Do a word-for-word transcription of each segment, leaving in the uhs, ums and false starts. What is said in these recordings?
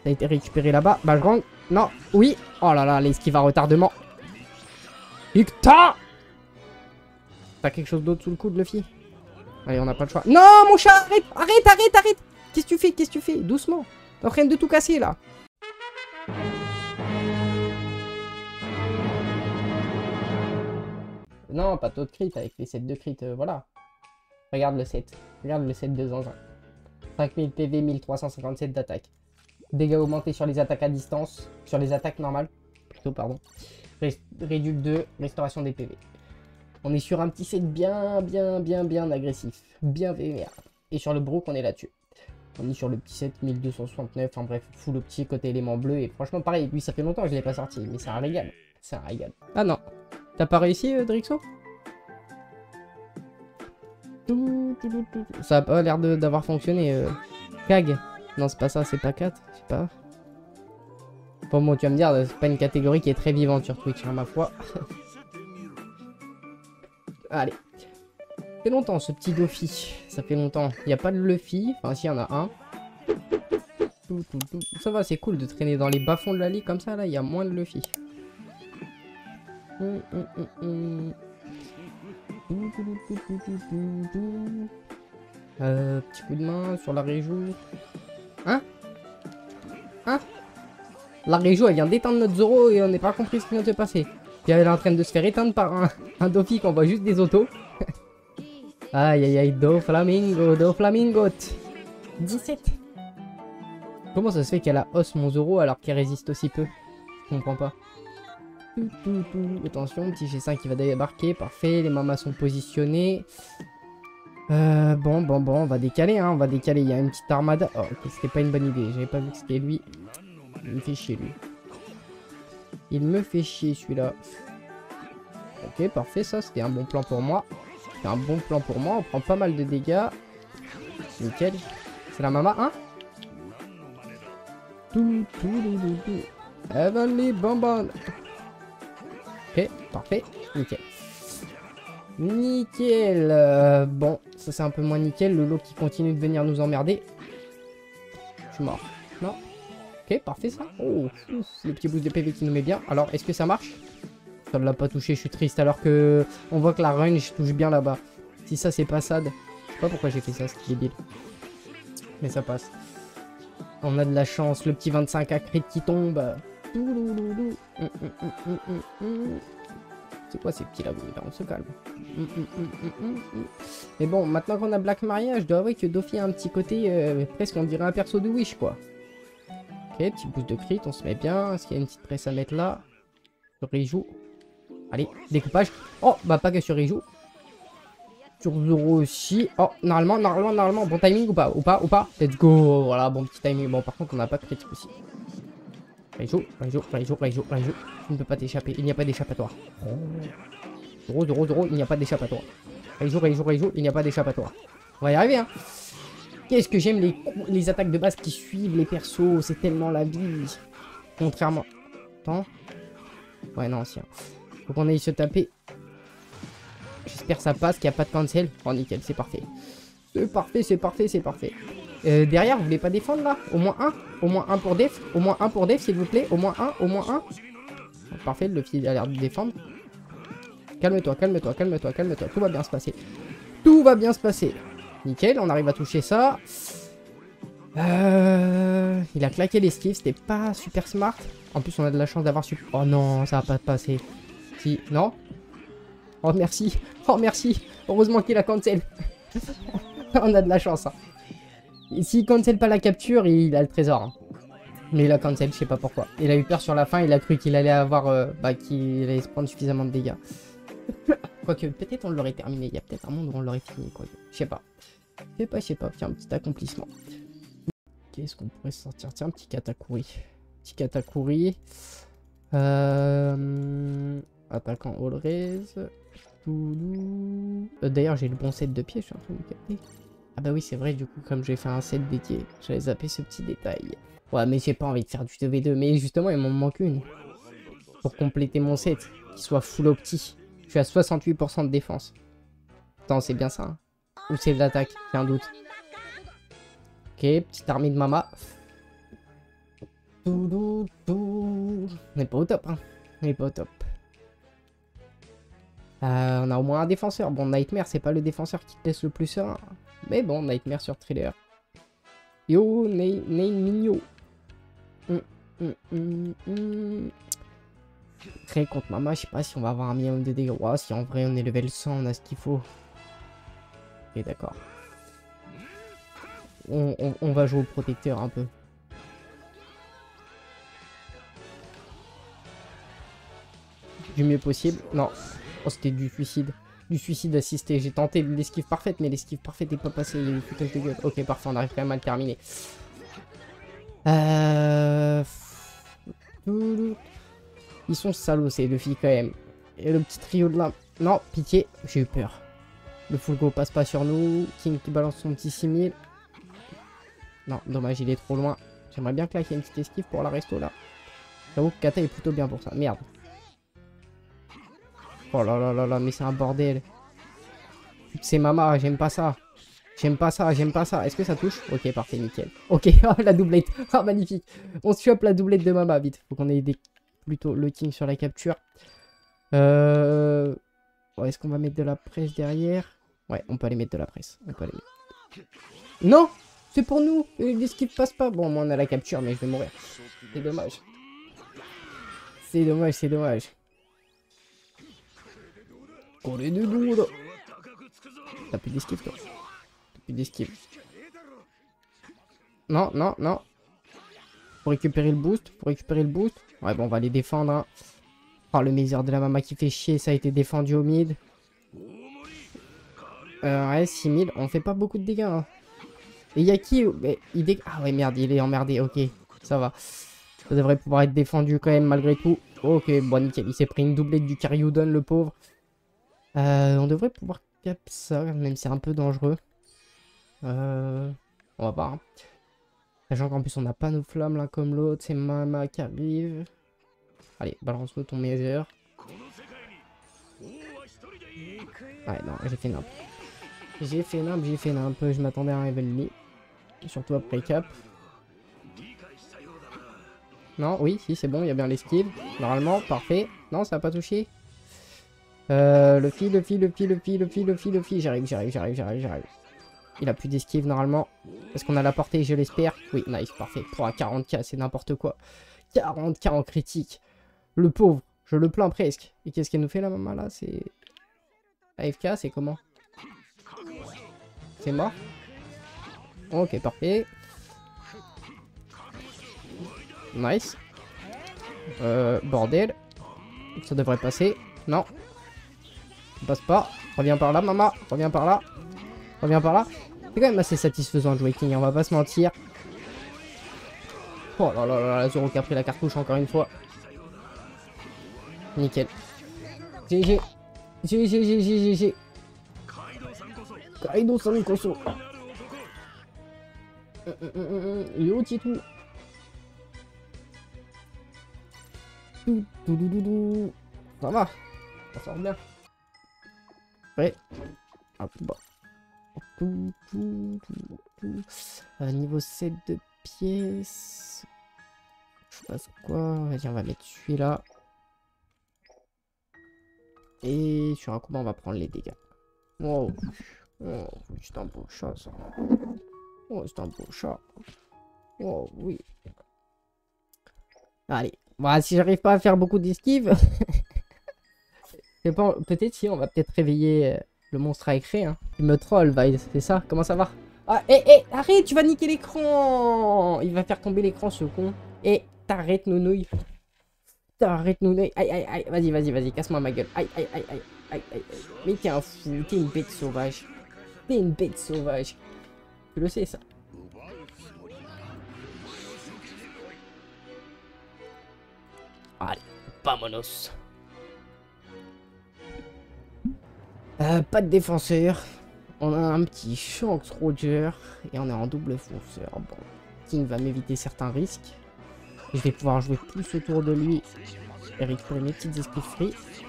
Ça a été récupéré là-bas. Bajrang. Non. Oui. Oh là là, l'esquive à retardement. Putain. T'as quelque chose d'autre sous le coude, Luffy? Allez, on n'a pas le choix. Non, mon chat, arrête, arrête, arrête, arrête. Qu'est-ce que tu fais? Qu'est-ce que tu fais? Doucement. T'es en train de tout casser, là. Non, pas taux de crit avec les sets de crit, euh, voilà. Regarde le set. Regarde le set de Zanzin. cinq mille P V, mille trois cent cinquante-sept d'attaque. Dégâts augmentés sur les attaques à distance. Sur les attaques normales. Plutôt, pardon. Ré réduit de restauration des P V. On est sur un petit set bien, bien, bien, bien agressif. Bien vénère. Et sur le Brook, on est là-dessus. On est sur le petit set mille deux cent soixante-neuf. Enfin bref, full opti côté élément bleu. Et franchement, pareil, lui, ça fait longtemps que je l'ai pas sorti. Mais c'est un régal. C'est un régal. Ah non. T'as pas réussi, euh, Drixo? Ça a pas l'air d'avoir fonctionné. Euh... Kag. Non, c'est pas ça, c'est pas quatre. Je sais pas. Bon, bon, tu vas me dire, c'est pas une catégorie qui est très vivante sur Twitch, hein, ma foi. Allez. Ça fait longtemps, ce petit Doffy. Ça fait longtemps. Il n'y a pas de Luffy. Enfin, si, il y en a un. Ça va, c'est cool de traîner dans les bas-fonds de la ligue comme ça, là. Il y a moins de Luffy. Hum, hum, hum, hum. Euh, petit coup de main sur la réjoue. Hein? Hein? La réjoue, elle vient d'éteindre notre Zoro et on n'est pas compris ce qui vient de se passer. Puis elle est en train de se faire éteindre par un, un Doffy qu'on voit juste des autos. Aïe aïe aïe, Do Flamingo, Do Flamingo. dix-sept. Comment ça se fait qu'elle a os mon Zoro alors qu'elle résiste aussi peu? Je comprends pas. Tout, tout, tout. Attention, petit G cinq qui va débarquer, parfait, les mamas sont positionnées. Euh, bon, bon, bon, on va décaler, hein, on va décaler, il y a une petite armada. Oh, ok, c'était pas une bonne idée, j'avais pas vu que c'était lui. Il me fait chier, lui. Il me fait chier, celui-là. Ok, parfait, ça, c'était un bon plan pour moi. C'était un bon plan pour moi, on prend pas mal de dégâts. Nickel. C'est la mama, hein? Tout, tout, tout, tout, tout. Heavenly bonbon. Ok, parfait, nickel. Nickel. Euh, bon, ça c'est un peu moins nickel. Le lot qui continue de venir nous emmerder. Je suis mort. Non. Ok, parfait ça. Oh, ouf, le petit boost de P V qui nous met bien. Alors, est-ce que ça marche? Ça ne l'a pas touché, je suis triste. Alors que on voit que la range touche bien là-bas. Si ça c'est pas sad. Je sais pas pourquoi j'ai fait ça, c'est débile. Mais ça passe. On a de la chance. Le petit vingt-cinq à crit qui tombe. C'est quoi ces petits là? On se calme. Mais bon, maintenant qu'on a Black Maria, je dois avouer que Doffy a un petit côté, euh, presque on dirait un perso de Wish quoi. Ok, petit boost de crit, on se met bien. Est-ce qu'il y a une petite presse à mettre là? Sur Riju. Allez, découpage. Oh, bah pas que sur Riju. Sur Zoro aussi. Oh, normalement, normalement, normalement. Bon timing ou pas? Ou pas? Ou pas? Let's go. Voilà, bon petit timing. Bon, par contre, on n'a pas de critique aussi. Riju, Riju, Riju, Riju, Riju. Tu ne peux pas t'échapper. Il n'y a pas d'échappatoire. Zoro, Zoro, Zoro, il n'y a pas d'échappatoire. Riju, Riju, Riju, il n'y a pas d'échappatoire. On va y arriver, hein. Qu'est-ce que j'aime les, les attaques de base qui suivent les persos. C'est tellement la vie. Contrairement... Attends. Ouais, non, si. Hein. Faut qu'on aille se taper. J'espère que ça passe, qu'il n'y a pas de cancel. Oh, nickel, c'est parfait. C'est parfait, c'est parfait, c'est parfait. Euh, derrière, vous voulez pas défendre, là? Au moins un. Au moins un pour def. Au moins un pour def, s'il vous plaît. Au moins un, au moins un. Oh, parfait, le fil a l'air de défendre. Calme-toi, calme-toi, calme-toi, calme-toi. Tout va bien se passer. Tout va bien se passer. Nickel, on arrive à toucher ça. Euh... Il a claqué l'esquive, c'était pas super smart. En plus, on a de la chance d'avoir su... Oh non, ça va pas passer. Si, non? Oh merci, oh merci. Heureusement qu'il a cancel. On a de la chance. Hein. S'il cancel pas la capture, il a le trésor. Hein. Mais il a cancel, je sais pas pourquoi. Il a eu peur sur la fin, il a cru qu'il allait avoir... Euh, bah, qu'il allait se prendre suffisamment de dégâts. Quoique, peut-être on l'aurait terminé. Il y a peut-être un monde où on l'aurait fini, quoi. Je sais pas. Je sais pas, je sais pas. Tiens, un petit accomplissement. Qu'est-ce qu'on pourrait sortir? Tiens, un petit Katakuri. Petit Katakuri. Euh... Attaquant all raise. Euh, D'ailleurs, j'ai le bon set de pied, je suis en train de me capter. Ah bah oui, c'est vrai, du coup, comme j'ai fait un set dédié, j'avais zappé ce petit détail. Ouais, mais j'ai pas envie de faire du deux v deux. Mais justement, il m'en manque une. Pour compléter mon set, qui soit full opti. Je suis à soixante-huit pour cent de défense. Attends, c'est bien ça, hein? Ou c'est de l'attaque? J'ai un doute. Ok, petite armée de mama. tout, tout, tout. On n'est pas au top, hein. On n'est pas au top. Euh, on a au moins un défenseur. Bon, Nightmare, c'est pas le défenseur qui te laisse le plus serein. Mais bon, Nightmare sur Thriller. Yo, Nein Migno. Hum, hum, hum, hum. Après, contre Mama, je sais pas si on va avoir un minimum de dégâts. Ouais, si en vrai on est level cent, on a ce qu'il faut. Ok, d'accord. On, on, on va jouer au protecteur un peu. Du mieux possible. Non. Oh, c'était du suicide. Du suicide assisté. J'ai tenté l'esquive parfaite, mais l'esquive parfaite n'est pas passée. Il y a eu foutage de gueule. Ok, parfait, on arrive quand même à le terminer. Euh... Ils sont salauds, ces deux filles, quand même. Et le petit trio de là... Non, pitié, j'ai eu peur. Le full go passe pas sur nous. King qui balance son petit six mille. Non, dommage, il est trop loin. J'aimerais bien claquer une petite esquive pour la resto, là. J'avoue que Kata est plutôt bien pour ça. Merde. Oh là là là là, mais c'est un bordel. C'est Mama, j'aime pas ça. J'aime pas ça, j'aime pas ça. Est-ce que ça touche? Ok, parfait, nickel. Ok, oh, la doublette. Oh, magnifique. On se chope la doublette de Mama, vite. Faut qu'on ait des... plutôt le king sur la capture. Euh... Oh, est-ce qu'on va mettre de la presse derrière? Ouais, on peut aller mettre de la presse. On peut aller mettre... Non! C'est pour nous! L'esquive passe pas. Bon, moi, on a la capture, mais je vais mourir. C'est dommage. C'est dommage, c'est dommage. T'as plus d'esquive, toi. T'as plus d'esquive. Non, non, non. Faut récupérer le boost. Faut récupérer le boost. Ouais, bon, on va les défendre. Hein. Oh, le Mézir de la Mama qui fait chier. Ça a été défendu au mid. Euh, ouais, six mille. On fait pas beaucoup de dégâts. Hein. Et il y a qui mais, il dé... Ah ouais, merde, il est emmerdé. Ok, ça va. Ça devrait pouvoir être défendu quand même, malgré tout. Ok, bon, nickel. Il s'est pris une doublette du Karyudon, le pauvre. Euh, on devrait pouvoir cap ça, même si c'est un peu dangereux. Euh, on va voir. Hein. Sachant qu'en plus on n'a pas nos flammes l'un comme l'autre. C'est Mama qui arrive. Allez, balance-nous ton Mézir. Ouais, non, j'ai fait nimp. J'ai fait nimp, j'ai fait nimp. Je m'attendais à un Evelyn. Surtout après cap. Non, oui, si, c'est bon, il y a bien l'esquive. Normalement, parfait. Non, ça n'a pas touché. Euh, le fil, le fil, le fil, le fil, le fil, le fil, le fil. J'arrive, j'arrive, j'arrive, j'arrive, j'arrive. Il a plus d'esquive normalement. Est-ce qu'on a la portée? Je l'espère. Oui, nice, parfait. Pour un quarante K, c'est n'importe quoi. quarante K en critique. Le pauvre, je le plains presque. Et qu'est-ce qu'elle nous fait la maman là? C'est... A F K, c'est comment? C'est mort? Ok, parfait. Nice. Euh, bordel. Ça devrait passer. Non. Ça passe pas. Reviens par là, maman. Reviens par là. Reviens par là. C'est quand même assez satisfaisant de jouer King, on va pas se mentir. Oh là là là là, Zoro qui a pris la cartouche encore une fois. Nickel. G G. G G G G G G. Kaido san koso. Yo Titou. Ça va. Ça sort bien. Ouais. Hop, bah. Tout, tout, tout, tout. Euh, niveau sept de pièces. Je passe quoi? Vas-y, on va mettre celui-là. Et sur un combat, on va prendre les dégâts. Oh, oh c'est un beau chat, ça. Oh, c'est un beau chat. Oh, oui. Allez. Bon, si j'arrive pas à faire beaucoup d'esquives... Peut-être si, on va peut-être réveiller... Le monstre à écrit, hein. Il me troll, Vide, c'est ça? Comment ça va? Ah, hé, hé, arrête, tu vas niquer l'écran! Il va faire tomber l'écran, ce con. Et t'arrêtes, nounouille. T'arrêtes, nounouille. Aïe, aïe, aïe, vas-y, vas-y, vas-y, casse-moi ma gueule. Aïe, aïe, aïe, aïe, aïe, aïe. Mais t'es un fou, t'es une bête sauvage. T'es une bête sauvage. Tu le sais, ça. Allez, vamonos. Euh, pas de défenseur. On a un petit Shanks Roger. Et on est en double fonceur. Bon, King va m'éviter certains risques. Je vais pouvoir jouer plus autour de lui. Et récupérer mes petites esprits free.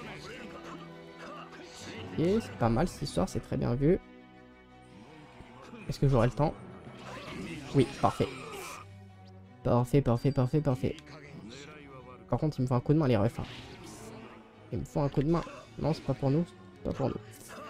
Ok, c'est pas mal cette histoire, c'est très bien vu. Est-ce que j'aurai le temps? Oui, parfait. Parfait, parfait, parfait, parfait. Par contre, il me faut un coup de main, les refs. Hein. Il me faut un coup de main. Non, c'est pas pour nous. C'est pas pour nous.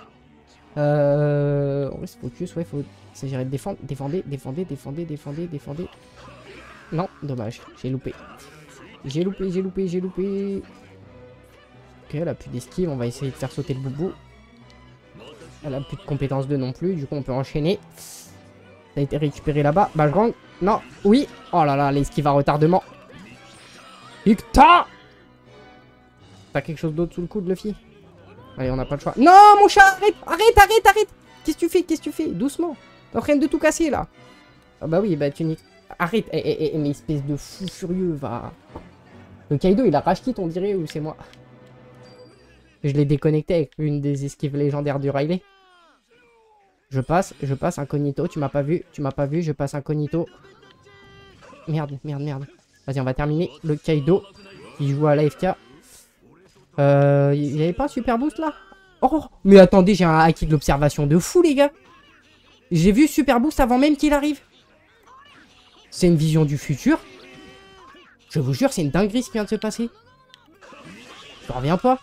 Euh... On reste focus, ouais, faut s'agirait de défendre. Défendez, défendez, défendez, défendez, défendez. Non, dommage, j'ai loupé. J'ai loupé, j'ai loupé, j'ai loupé. Ok, elle a plus d'esquive, on va essayer de faire sauter le boubou. Elle a plus de compétence deux non plus, du coup on peut enchaîner. Ça a été récupéré là-bas. Bajrang, non, oui. Oh là là, l'esquive à retardement. Putain! T'as quelque chose d'autre sous le coude, Luffy? Allez, on n'a pas le choix. Non, mon chat, arrête, arrête, arrête, arrête. Qu'est-ce que tu fais, qu'est-ce que tu fais? Doucement. T'es en train de tout casser, là. Ah bah oui, bah tu niques. Arrête, eh, eh, eh, mais espèce de fou furieux, va. Le Kaido, il a rage quit, on dirait, ou c'est moi? Je l'ai déconnecté avec une des esquives légendaires du Riley. Je passe, je passe incognito. Tu m'as pas vu, tu m'as pas vu, je passe incognito. Merde, merde, merde. Vas-y, on va terminer. Le Kaido, il joue à l'A F K. Euh, il n'y avait pas un super boost là? Oh, mais attendez, j'ai un acquis de l'observation de fou, les gars. J'ai vu super boost avant même qu'il arrive. C'est une vision du futur. Je vous jure, c'est une dinguerie ce qui vient de se passer. Je reviens pas.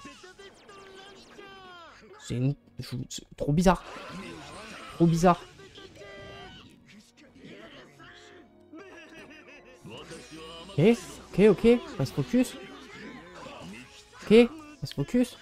C'est une... trop bizarre. Trop bizarre. Ok, ok, ok. Reste focus. Ok, reste focus.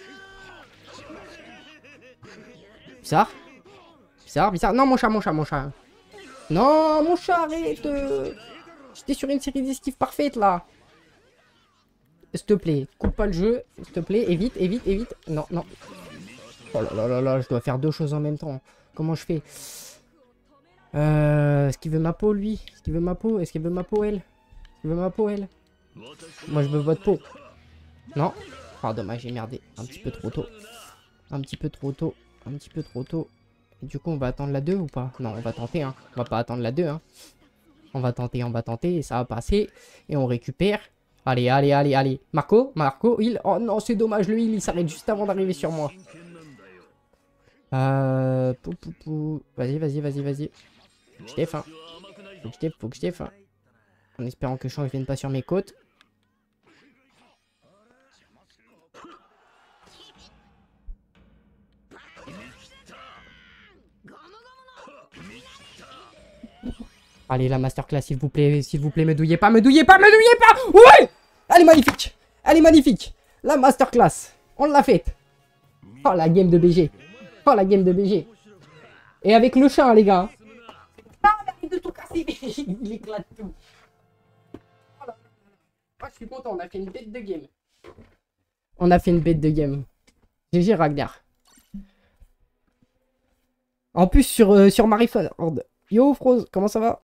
Bizarre. Bizarre, bizarre. Non, mon chat, mon chat, mon chat. Non, mon chat, arrête. J'étais sur une série d'esquives parfaite, là. S'il te plaît, coupe pas le jeu. S'il te plaît, évite, évite, évite. Non, non. Oh là là là là, je dois faire deux choses en même temps. Comment je fais? Euh... Est-ce qu'il veut ma peau, lui? Est-ce qu'il veut ma peau? Est-ce qu'il veut ma peau, elle? Est-ce qu'il veut ma peau, elle? Moi, je veux votre peau. Non. Oh, dommage, j'ai merdé. Un petit peu trop tôt. Un petit peu trop tôt. Un petit peu trop tôt. Et du coup, on va attendre la deux ou pas? Non, on va tenter, hein. On va pas attendre la deux, hein. On va tenter, on va tenter. Et ça va passer. Et on récupère. Allez, allez, allez, allez. Marco, Marco, il... Oh non, c'est dommage, le heal, il s'arrête juste avant d'arriver sur moi. Euh... Pou, pou, pou. Vas-y, vas-y, vas-y, vas-y. Faut que je défends. Faut que je défends, faut que je défends. En espérant que Chang ne vienne pas sur mes côtes. Allez, la masterclass, s'il vous plaît, s'il vous plaît, me douillez pas, me douillez pas, me douillez pas. Ouais! Elle est magnifique. Elle est magnifique. La masterclass. On l'a faite. Oh, la game de B G. Oh, la game de B G. Et avec le chat, les gars. Ah, arrête de tout casser. Il éclate tout. Oh là. Oh, je suis content, on a fait une bête de game. On a fait une bête de game. G G Ragnar. En plus, sur, euh, sur Marie-Fond. Yo, Froze, comment ça va?